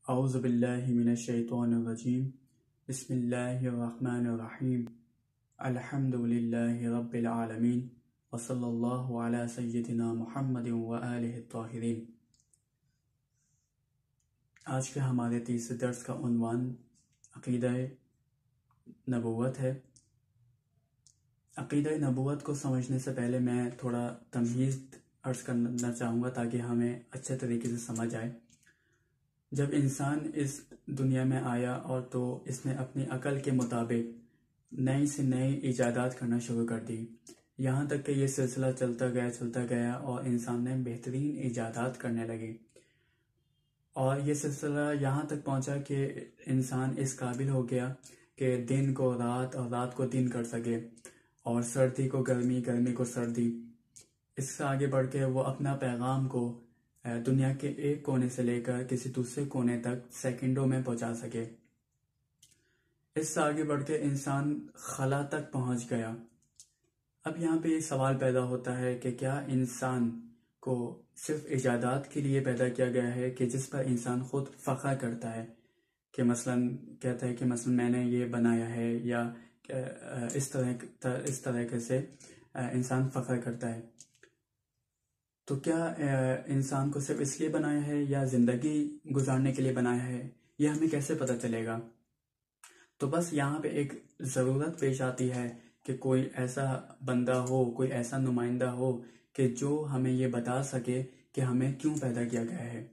اعوذ باللہ من الشیطان الرجیم بسم اللہ الرحمن الرحیم الحمد للہ رب العالمین وصلی اللہ علی سیدنا محمد وآلہ الطاہرین۔ آج کے ہمارے تیسرے درس کا عنوان عقیدہ نبوت ہے۔ عقیدہ نبوت کو سمجھنے سے پہلے میں تھوڑا تمہید عرض کرنا چاہوں گا تاکہ ہمیں اچھے طریقے سے سمجھ آئے۔ جب انسان اس دنیا میں آیا اور تو اس نے اپنی عقل کے مطابق نئی سے نئی ایجادات کرنا شروع کر دی، یہاں تک کہ یہ سلسلہ چلتا گیا اور انسان نے بہترین ایجادات کرنے لگے، اور یہ سلسلہ یہاں تک پہنچا کہ انسان اس قابل ہو گیا کہ دن کو رات اور رات کو دن کر سکے، اور سردی کو گرمی، گرمی کو سردی۔ اس سے آگے بڑھ کے وہ اپنا پیغام کو دنیا کے ایک کونے سے لے کر کسی دوسرے کونے تک سیکنڈوں میں پہنچا سکے۔ اس سے آگے بڑھ کے انسان خلا تک پہنچ گیا۔ اب یہاں پہ یہ سوال پیدا ہوتا ہے کہ کیا انسان کو صرف ایجادات کے لیے پیدا کیا گیا ہے کہ جس پر انسان خود فخر کرتا ہے، کہ مثلاً کہتا ہے کہ مثلاً میں نے یہ بنایا ہے، یا اس طرح سے انسان فخر کرتا ہے؟ تو کیا انسان کو صرف اس لیے بنایا ہے یا زندگی گزارنے کے لیے بنایا ہے؟ یہ ہمیں کیسے پتہ چلے گا؟ تو بس یہاں پہ ایک ضرورت پیش آتی ہے کہ کوئی ایسا بندہ ہو، کوئی ایسا نمائندہ ہو کہ جو ہمیں یہ بتا سکے کہ ہمیں کیوں پیدا کیا گیا ہے۔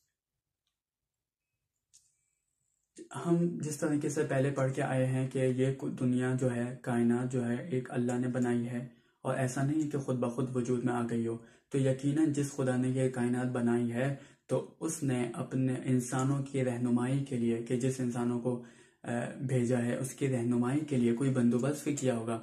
ہم جس طریقے سے پہلے پڑھ کے آئے ہیں کہ یہ دنیا جو ہے، کائنات جو ہے، ایک اللہ نے بنائی ہے، اور ایسا نہیں کہ خود بخود وجود میں آ گئی ہو۔ تو یقیناً جس خدا نے یہ کائنات بنائی ہے تو اس نے اپنے انسانوں کی رہنمائی کے لیے، کہ جس انسانوں کو بھیجا ہے اس کی رہنمائی کے لیے کوئی بندوبست بھی کیا ہوگا۔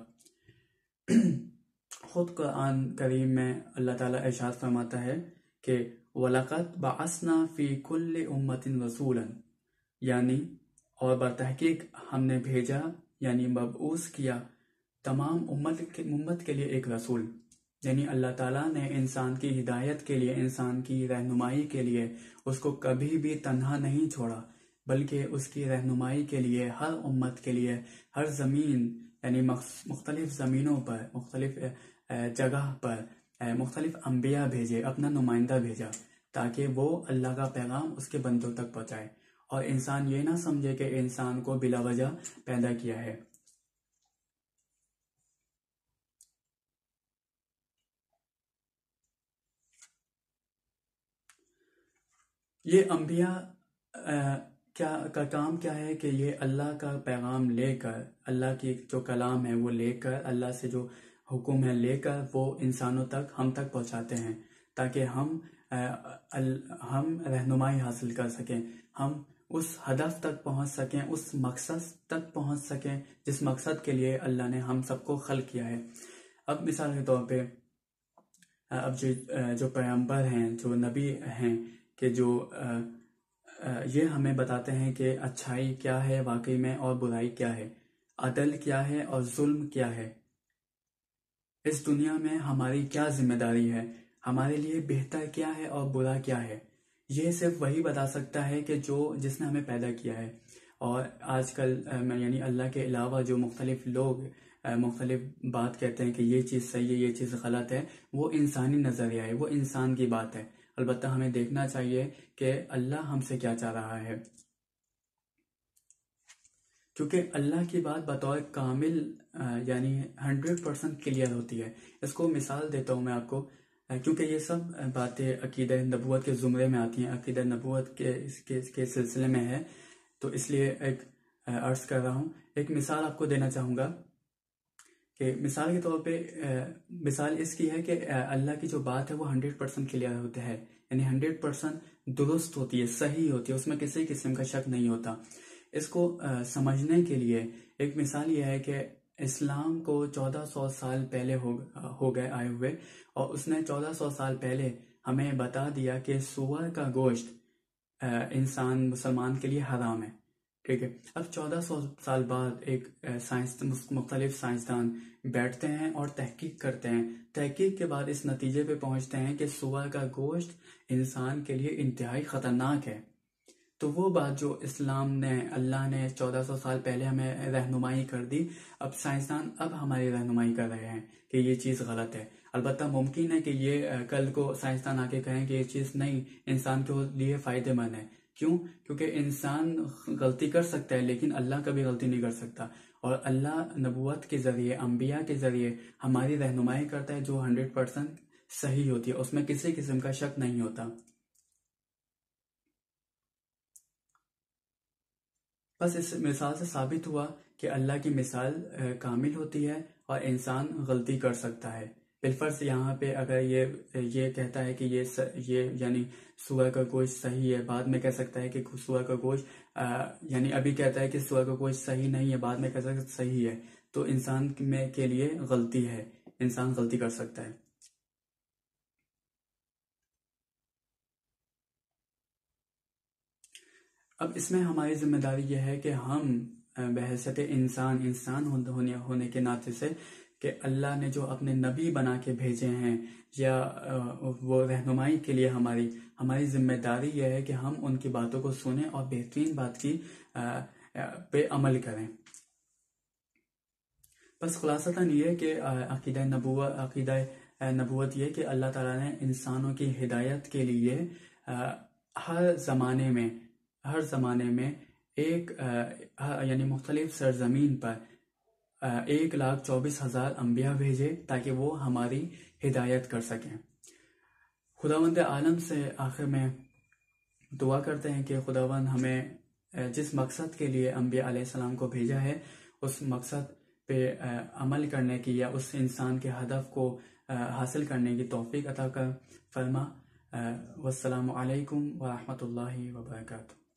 خود قرآن کریم میں اللہ تعالیٰ ارشاد فرماتا ہے کہ وَلَقَدْ بَعَثْنَا فِي كُلِّ أُمَّةٍ رَسُولًا، یعنی اور بتحقیق ہم نے بھیجا، یعنی مبعوث کیا تمام امت کے لیے ایک رسول۔ یعنی اللہ تعالیٰ نے انسان کی ہدایت کے لیے، انسان کی رہنمائی کے لیے اس کو کبھی بھی تنہا نہیں چھوڑا، بلکہ اس کی رہنمائی کے لیے ہر امت کے لیے، ہر زمین، یعنی مختلف زمینوں پر، مختلف جگہ پر مختلف انبیاء بھیجے، اپنا نمائندہ بھیجا، تاکہ وہ اللہ کا پیغام اس کے بندوں تک پہنچائے، اور انسان یہ نہ سمجھے کہ انسان کو بلا وجہ پیدا کیا ہے۔ یہ انبیاء کا کام کیا ہے کہ یہ اللہ کا پیغام لے کر، اللہ کی جو کلام ہے وہ لے کر، اللہ سے جو حکم ہے لے کر وہ انسانوں تک، ہم تک پہنچاتے ہیں، تاکہ ہم رہنمائی حاصل کر سکیں، ہم اس ہدف تک پہنچ سکیں، اس مقصد تک پہنچ سکیں جس مقصد کے لیے اللہ نے ہم سب کو خلق کیا ہے۔ اب مثال کے طور پہ اب جو پیغمبر ہیں، جو نبی ہیں، کہ جو یہ ہمیں بتاتے ہیں کہ اچھائی کیا ہے واقعی میں اور برائی کیا ہے، عدل کیا ہے اور ظلم کیا ہے، اس دنیا میں ہماری کیا ذمہ داری ہے، ہمارے لیے بہتر کیا ہے اور برا کیا ہے۔ یہ صرف وہی بتا سکتا ہے کہ جس نے ہمیں پیدا کیا ہے۔ اور آج کل یعنی اللہ کے علاوہ جو مختلف لوگ مختلف بات کہتے ہیں کہ یہ چیز صحیح ہے، یہ چیز غلط ہے، وہ انسانی نظریہ ہے، وہ انسان کی بات ہے۔ البتہ ہمیں دیکھنا چاہیے کہ اللہ ہم سے کیا چاہ رہا ہے، کیونکہ اللہ کی بات بطور کامل یعنی 100% کلیئر ہوتی ہے۔ اس کو مثال دیتا ہوں میں آپ کو، کیونکہ یہ سب باتیں عقیدہ نبوت کے زمرے میں آتی ہیں، عقیدہ نبوت کے سلسلے میں ہے، تو اس لیے ایک عرض کر رہا ہوں۔ ایک مثال آپ کو دینا چاہوں گا کہ مثال کے طور پہ مثال اس کی ہے کہ اللہ کی جو بات ہے وہ 100% کلیئر ہوتا ہے، یعنی 100% درست ہوتی ہے، صحیح ہوتی ہے، اس میں کسی قسم کا شک نہیں ہوتا۔ اس کو سمجھنے کے لیے ایک مثال یہ ہے کہ اسلام کو 1400 سال پہلے ہو گئے آئے ہوئے، اور اس نے 1400 سال پہلے ہمیں بتا دیا کہ سور کا گوشت انسان مسلمان کے لیے حرام ہے، ٹھیک ہے۔ اب 1400 سال بعد ایک مختلف سائنسدان بیٹھتے ہیں اور تحقیق کرتے ہیں، تحقیق کے بعد اس نتیجے پہ پہنچتے ہیں کہ سور کا گوشت انسان کے لیے انتہائی خطرناک ہے۔ تو وہ بات جو اسلام نے، اللہ نے 1400 سال پہلے ہمیں رہنمائی کر دی، اب سائنسدان اب ہماری رہنمائی کر رہے ہیں کہ یہ چیز غلط ہے۔ البتہ ممکن ہے کہ یہ کل کو سائنسدان آ کے کہیں کہ یہ چیز نہیں، انسان کے لیے فائدہ مند ہے۔ کیوں؟ کیونکہ انسان غلطی کر سکتا ہے لیکن اللہ کبھی غلطی نہیں کر سکتا، اور اللہ نبوت کے ذریعے، انبیاء کے ذریعے ہماری رہنمائی کرتا ہے جو 100% صحیح ہوتی ہے، اس میں کسی قسم کا شک نہیں ہوتا۔ بس اس مثال سے ثابت ہوا کہ اللہ کی مثال کامل ہوتی ہے اور انسان غلطی کر سکتا ہے۔ بالفرض یہاں پہ اگر یہ کہتا ہے کہ یہ یعنی سور کا گوشت صحیح ہے، بعد میں کہہ سکتا ہے کہ سور کا گوشت یعنی ابھی کہتا ہے کہ سور کا گوشت صحیح نہیں ہے، بعد میں کہہ سکتا ہے صحیح ہے، تو انسان کے لیے غلطی ہے، انسان غلطی کر سکتا ہے۔ اب اس میں ہماری ذمہ داری یہ ہے کہ ہم بحیثیت انسان ہونے کے ناطے سے، کہ اللہ نے جو اپنے نبی بنا کے بھیجے ہیں یا وہ رہنمائی کے لیے ہماری ذمہ داری یہ ہے کہ ہم ان کی باتوں کو سنیں اور بہترین بات کی پہ عمل کریں۔ بس خلاصتاً یہ کہ عقیدہ نبوت یہ کہ اللہ تعالیٰ نے انسانوں کی ہدایت کے لیے ہر زمانے میں ایک یعنی مختلف سرزمین پر 1,24,000 انبیاء بھیجے تاکہ وہ ہماری ہدایت کر سکیں۔ خداوند عالم سے آخر میں دعا کرتے ہیں کہ خداوند ہمیں جس مقصد کے لیے انبیاء علیہ السلام کو بھیجا ہے اس مقصد پہ عمل کرنے کی یا اس انسان کے ہدف کو حاصل کرنے کی توفیق عطا فرما۔ والسلام علیکم ورحمۃ اللہ وبرکاتہ۔